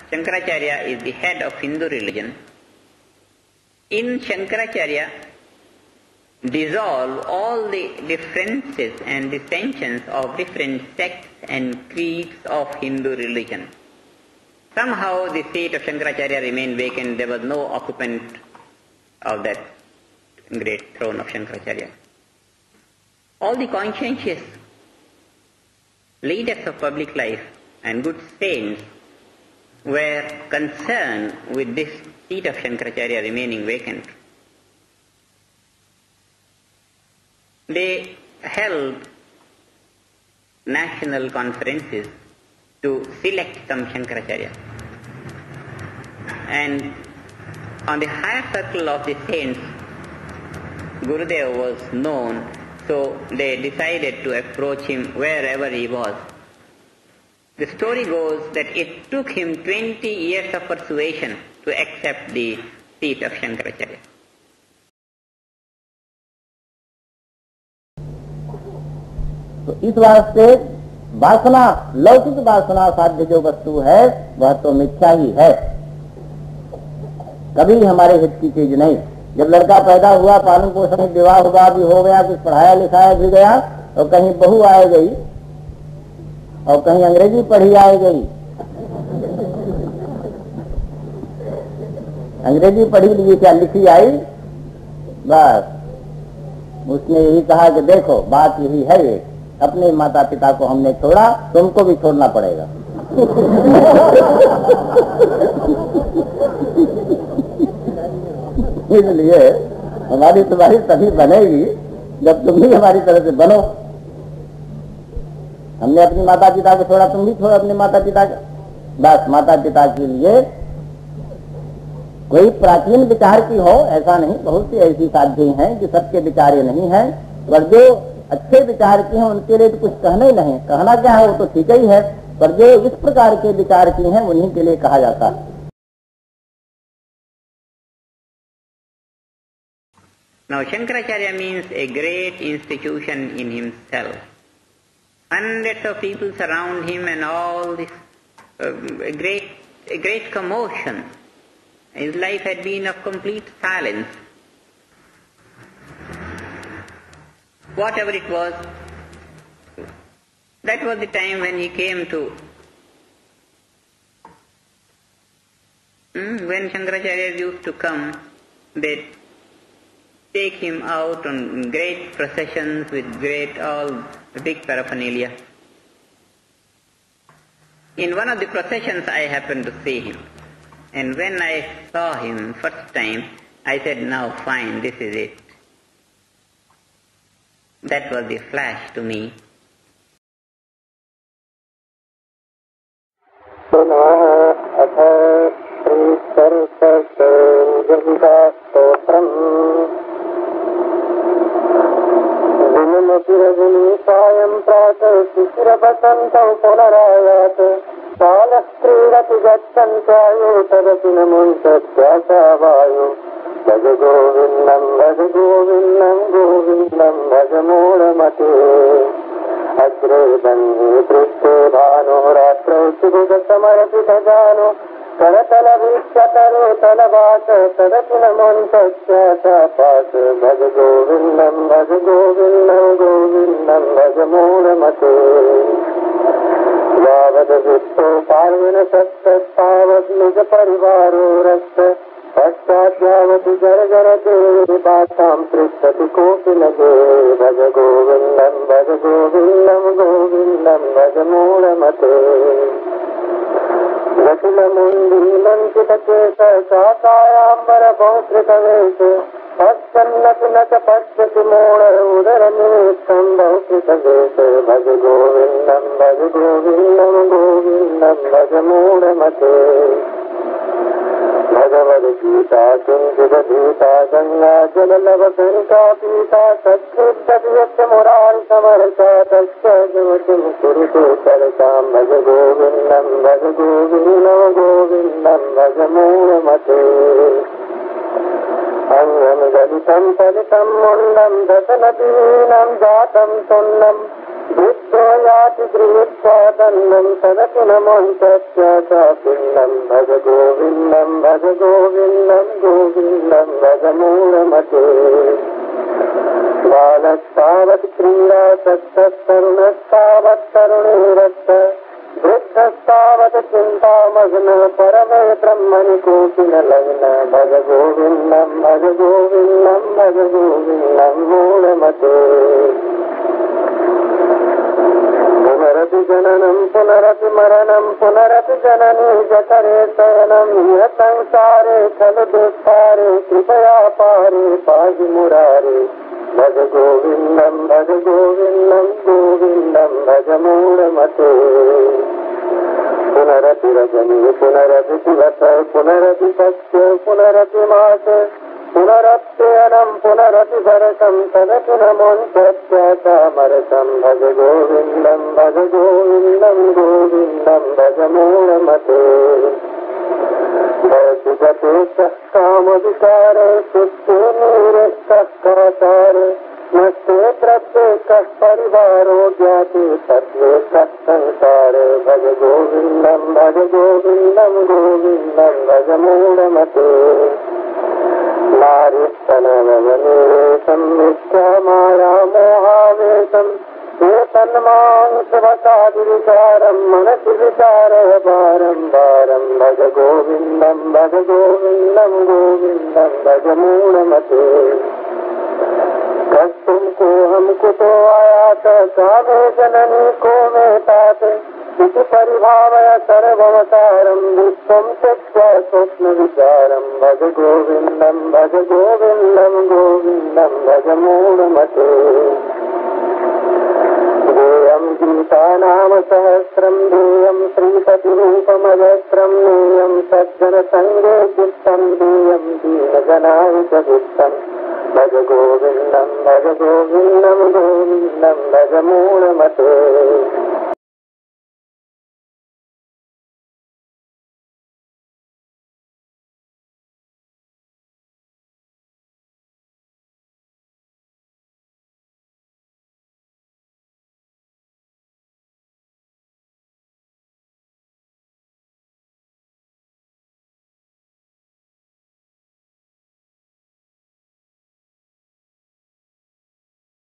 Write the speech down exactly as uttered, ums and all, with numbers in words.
Shankaracharya is the head of Hindu religion. In Shankaracharya dissolve all the differences and dissensions of different sects and creeds of Hindu religion. Somehow the seat of Shankaracharya remained vacant. There was no occupant of that great throne of Shankaracharya. All the conscientious leaders of public life and good saints were concerned with this seat of Shankaracharya remaining vacant. They held national conferences to select some Shankaracharya. And on the higher circle of the saints, Gurudev was known, so they decided to approach him wherever he was. The story goes that it took him twenty years of persuasion to accept the seat of Shankaracharya. तो इस वास्ते वासना, लौकिक वासना साध्य जो वस्तु है वह तो मिथ्या ही है, कभी हमारे हित की चीज नहीं। जब लड़का पैदा हुआ, पालन पोषण विवाह हुआ भी हो गया, कुछ पढ़ाया लिखाया भी गया, और कहीं बहू आ गई और कहीं अंग्रेजी पढ़ी आ गई, अंग्रेजी पढ़ी लिए क्या लिखी आई, बस उसने यही कहा कि देखो बात यही है, ये अपने माता पिता को हमने छोड़ा, तुमको भी छोड़ना पड़ेगा। इसलिए हमारी तुम्हारी तभी बनेगी जब तुम भी हमारी तरह से बनो। हमने अपनी माता पिता को छोड़ा, तुम भी छोड़ो अपने माता पिता का। बस माता पिता के लिए कोई प्राचीन विचार की हो ऐसा नहीं, बहुत सी ऐसी साध्य हैं कि सबके विचार नहीं है, पर जो अच्छे विचार की हैं उनके लिए तो कुछ कहना ही नहीं। कहना क्या है वो तो ठीक ही है, पर जो इस प्रकार के विचार की हैं उन्हीं के लिए कहा जाता है। Now Shankaracharya means a great institution in himself. Hundreds of people surround him and all this uh, a great a great commotion. His life had been of complete silence. Whatever it was, that was the time when he came to, hmm, when Shankaracharya used to come, they take him out on great processions with great, all big paraphernalia. In one of the processions I happened to see him. And when I saw him first time, I said, now fine, this is it. That was the flash to me. कालक्रीडति गच्छन्त्यायो तदपिनमुञ्चत्यासावायो भज गोविन्दं भज गोविन्दं गोविन्दं भज मूढमते अग्रे बन्धे पृष्ठे भानो रात्रौ सुभुगसमर्पितजानो करतलवीक्षतरो तलवास तदपिनमुञ्चत्यासापास भज गोविन्दं भज गोविन्दं गोविन्दं भज मूढमते यावद् वित्तो पार्वन सत्तावत् निज परिवारो रक्त पश्चाद्यावति जर्जरते बातां पृच्छति कोऽपि न गे भज गोविन्दं भज गोविन्दं गोविन्दं भज मूढमते जटिलमुण्डीलङ्कितकेश चातायाम्बरबहुकृतवेश पश्यन्नपि न च पश्यति मूढ उदरनिमित्तं बहुकृतवेश भज गोविन्दं भज गोविन्दं गोविन्दं भज मूढमते भगवद्गीता किञ्चिदधीता गङ्गा जललवकरिका पीता तच्छुद्धति यस्य मुरारिसमर्था तस्य ज्योतिं कुरुते चरतां भज गोविन्दं भज गोविन्दं गोविन्दं भज मूढमते अङ्गं गलितं फलितं मुण्डं दशनदीनं जातं सुन्नं बुद्धो याति गृहीत्वा दण्डं तदपि न मोञ्चत्याचा पिण्डं भज गोविन्दं भज गोविन्दं गोविन्दं भज मूढमते बालस्तावत् क्रीडासक्तस्तरुणस्तावत् तरुणीरस्त वृद्धस्तावत् चिन्तामग्न परमे ब्रह्मणि कोकिललग्न भज गोविन्दं भज गोविन्दं भज गोविन्दं मूढमते पुनरपि जननं पुनरपि मरणं पुनरपि जननी जठरे शयनं यः संसारे खलु दुःखारे कृपया पारे पाहि मुरारे भज गोविन्दं भज गोविन्दं गोविन्दं भज मूढमते पुनरपि रजनी पुनरपि दिवस पुनरपि सत्य पुनरपि मास पुनरप्ययनं पुनरपि भरतं तदपि न मोञ्चत्याचामरसं भज गोविन्दं भज गोविन्दं गोविन्दं भज मूढमते भवति गते सः कामविकारे सुप्ते नीरे सः काचारे नष्टे द्रव्ये कः परिवारो ज्ञाते तत्त्वे कः संसारे भज गोविन्दं भज गोविन्दं गोविन्दं भज मूढमते नारीस्तनवनीरेशं मिथ्या माया मोहावेशम् एतन्मांसवसादिविचारं मनसि विचारय बारं बारं भज गोविन्दं भज गोविन्दं गोविन्दं भज मूढमते कस्तुं कोऽहं कुतो आयात कामे जननी को मे तात इति परिभावय सर्वमसारं विश्वं त्यक्त्वा स्वप्नविचारं भज गोविन्दं भज गोविन्दं गोविन्दं भज मूढमते ध्येयं गीता नाम सहस्रं ध्येयं श्रीपतिरूपमजस्रं नेयं सज्जनसङ्गे चित्तं ध्येयं दीनजनाहितभीष्टं भज गोविन्दं भज गोविन्दं गोविन्दं भज मूढमते